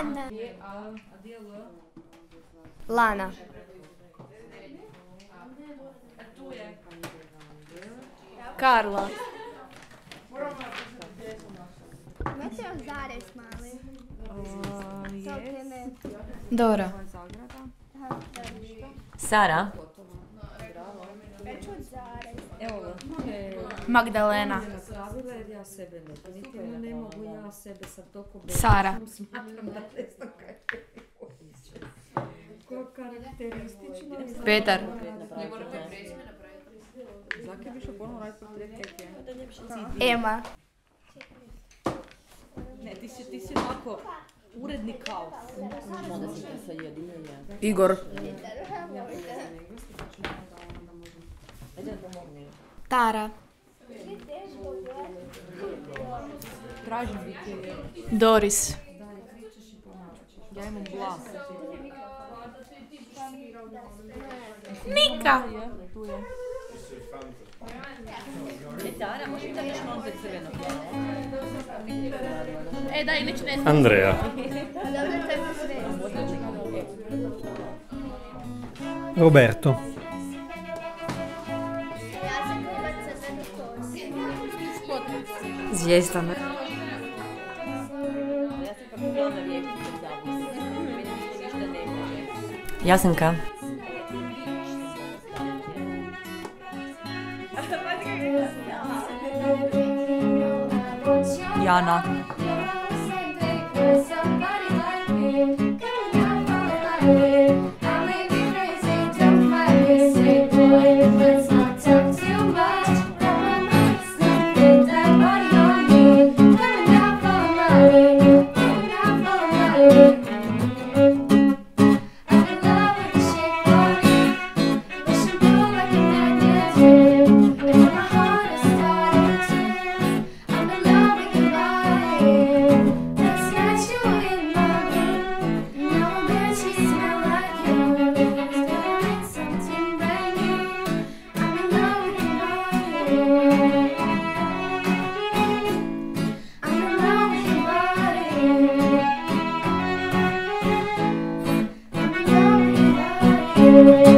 Lana. Lana. Karla. Imate još zarez mali? Dora. Sara. Već od zarez. Evo Magdalena. napravila jer ja sebe definitivno ne mogu, ja sebe sam toliko bez... Sara. Smatram da ne znam kaj je karakteristično. Petar. Zaki je više ponovno raditi portret Ema. Ne, ti si onako uredni kaos. Onda si te sajedinio ja. Igor. Tara. Tražim biti. Doris. Ja imam glas. Nika. Tu je. Tara, možeš mi da još malo crveno? Da, ili ću ne... Andreja. Dobro, to je sve. Roberto. Ja sam kupac sa crnu kosu. Zvijezdana. Ja sam kako glavna vječnica zavisna. Meni ništa ne može. Jasenka. Jana. I'm